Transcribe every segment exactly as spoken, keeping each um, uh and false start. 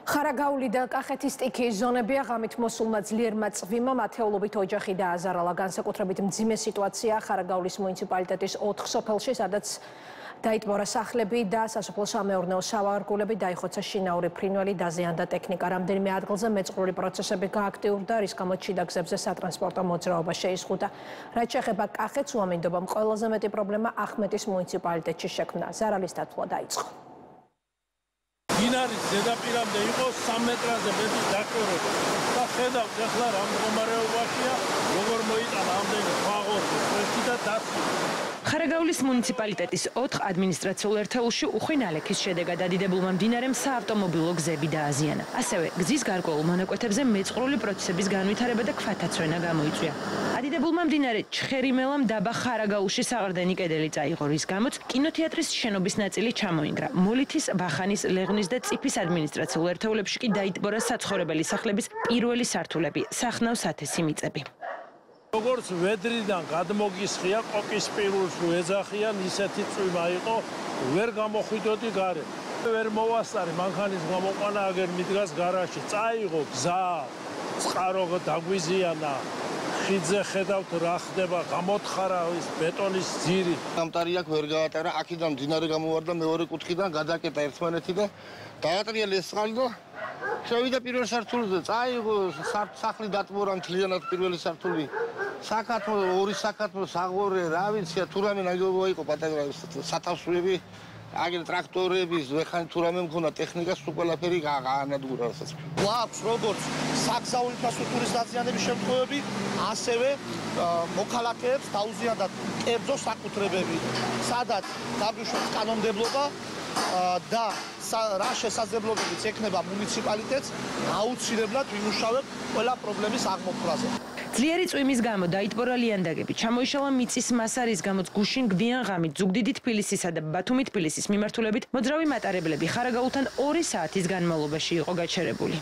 ხარაგაული და კახეთის სტიქიის ზონებია ღამით მოსულმა ძლიერმა წვიმამ ათეულობით ოჯახი დააზარალა. განსაკუთრებით მძიმე სიტუაცია ხარაგაულის მუნიციპალიტეტის ოთხ სოფელში, სადაც დაიტბორა სახლები და სასოფლო-სამეურნეო სავარგულები, დაიხოცა შინაური ფრინველი, დაზიანდა ტექნიკა. რამდენიმე ადგილზე მეწყრული პროცესები გააქტიურდა, რის გამოც შიდა გზებზე სატრანსპორტო მოძრაობა შეიზღუდა. რაც შეეხება კახეთს, უამინდობამ ყველაზე მეტი პრობლემა ახმეტის მუნიციპალიტეტში შექმნა. ზარალის დათვლა დაიწყო. დინარის ზედაპირამდე იყო სამ მეტრაზე მეტი დაკვირვება და ხედავთ ახლა რა მდგომარეობაშია, როგორ მოიტანა ამდენი ფაღორი, პრესი და დასი. ხარაგაულის მუნიციპალიტეტის ოთხ ადმინისტრაციულ ერთეულში უხვი ნალექის შედეგად დადიდებულმა მდინარემ საავტომობილო გზები დააზიანა. ასევე გზის გარკვეულ მონაკვეთებზე მეწყრული პროცესების განვითარება და ქვათაცვენა გამოიწვია. დადიდებულმა მდინარე ჩხერიმელამ დაბა ხარაგაულში საყრდენი კედელი წაიღო, რის გამოც კინოთეატრის შენობის ნაწილი ჩამოინგრა. მოლითის, ბახანის, ლეღნის და წიფის ადმინისტრაციულ ერთეულებში კი დაიტბორა საცხოვრებელი სახლების პირველი სართულები, სახნავს ათასი მიწები. როგორც ვედრიდან გადმოგისხია ყოკის პირულს უეძახიან, ისეთი წვიმა იყო, ვერ გამოხვიდოდი გარეთ. ვერ მოვასწარი მანქანის გამოყვანა, აგერ მიდგას გარაჟში, წაიღო გზა, წყარო დაგვიზიანა. ხიდზე ხედავთ რა ხდება, გამოთხარა ის ბეტონის ძირი. ამტარი აქ ვერ გაატარა, აქედან მდინარე გამოვარდა მეორე კუთხიდან, გადაკეტა ერთმანეთი და დაატრიალა ეს წყალი და შევიდა პირველ სართულზე, წაიღო სახლი დატბორა მთლიანად პირველი სართული. საკათმო, ორი საკათმო, საღორე, რა ვიცია, თუ რამე ნაგებობა იყო პატარა სათავსოები, აგერ ტრაქტორები, ზვეხანი თუ რამე მქონდა ტექნიკა, სულ ყველაფერი გაანადგურა რასაც. გვაქვს როგორც საგზაო ინფრასტრუქტურის დაზიანების შემთხვევები, ასევე მოქალაქეებს დაუზიანდათ კერძო საკუთრებები, სადაც დაგვიშვებს კანონმდებლობა და რა შესაძლებლობებიც ექნება მუნიციპალიტეტს, აუცილებლად ვიმუშავებ ყველა პრობლემის აღმოფხვრაზე. ძლიერი წვიმის გამო დაიტბორა ლიანდაგები, ჩამოიშალა მიწის მასა, რის გამოც გუშინ გვიან ღამით ზუგდიდი თბილისისა და ბათუმი თბილისის მიმართულებით მოძრავი მატარებლები ხარაგაულთან ორი საათის განმავლობაში იყო გაჩერებული.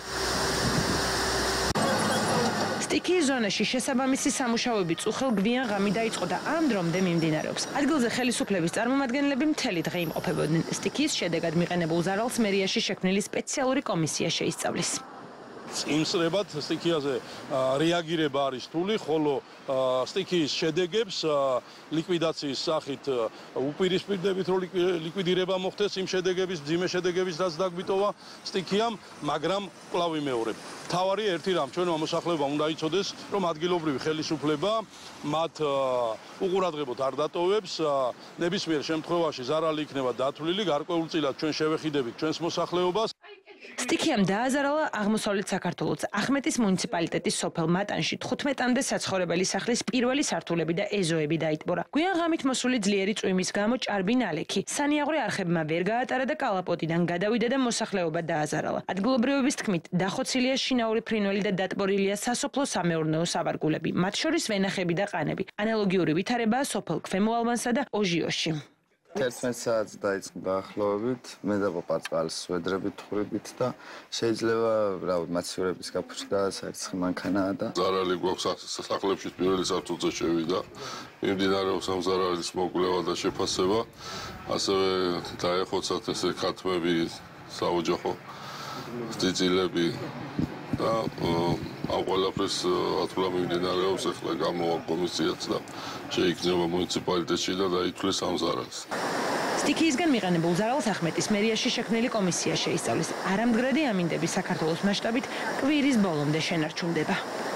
სტიქიის ზონაში შესაბამისი სამუშაოები წუხელ გვიან ღამით დაიწყო და ამ დრომდე მიმდინარეობს. ადგილზე ხელისუფლების წარმომადგენლები მთელი დღე იმყოფებოდნენ. სტიქიის შედეგად მიყენებულ ზარალს მერიაში შექმნილი სპეციალური კომისია შეისწავლის. იმსრებად სტიქიაზე რეაგირება არის რთული, ხოლო სტიქიის შედეგებს ლიკვიდაციის სახით უპირისპირდებით რომ ლიკვიდირება მოხდეს იმ შედეგების, მძიმე შედეგების, რაც დაგვიტოვა სტიქიამ, მაგრამ კვლავ ვიმეორებ. თავარი ერთი რამ ჩვენმა მოსახლეობამ უნდა იცოდეს, რომ ადგილობრივი ხელისუფლება მათ უყურადღებოდ არ დატოვებს, ნებისმიერ შემთხვევაში ზარალი იქნება დათვლილი, გარკვეულწილად ჩვენ შევეხიდებით ჩვენს მოსახლეობას. სტიქიამ დააზარალა აღმოსავლეთ საქართველოს ახმეტის მუნიციპალიტეტის სოფელ მატანში თხუთმეტამდე საცხოვრებელი სახლის პირველი სართულები და ეზოები დაიტბორა. გვიან ღამით მოსული ძლიერი წვიმის გამო ჭარბი ნალექი სანიაღვრე არხებმა ვერ გაატარა და კალაპოტიდან გადავიდა და მოსახლეობა დააზარალა. ადგილობრივების თქმით, დახოცილია შინაური ფრინველი და დატბორილია სასოფლო-სამეურნეო სავარგულები, მათ შორის ვენახები და ყანები. ანალოგიური ვითარებაა სოფელ ქვემო ალვანსა და ოჟიოში. თერთმეტ საათს დაიწყო დაახლოებით, მე და პაპა წყალს ვედრებით თხრებით და შეიძლება რავი მაცხოვრების გაფუჭდა საერთო მანქანაა და ზარალი გვაქვს სახლებში პირველი სართულზე შევიდა. მიმდინარეობს ამ ზარალის მოკვლევა და შეფასება, ასევე დაეხოცათ ესე ქათმები, საოჯახო წიწილები და ამ ყველაფერს ათვლა მიმდინარეობს, ახლა გამოვა კომისიაც და შეიქმნება მუნიციპალიტეტში და დაითვლეს ამ ზარალს. სტიქიისგან მიყენებულ ზარალს ახმეტის მერიაში შექმნილი კომისია შეისწავლის. არამდგრადი ამინდები საქართველოს მასშტაბით კვირის ბოლომდე შენარჩუნდება.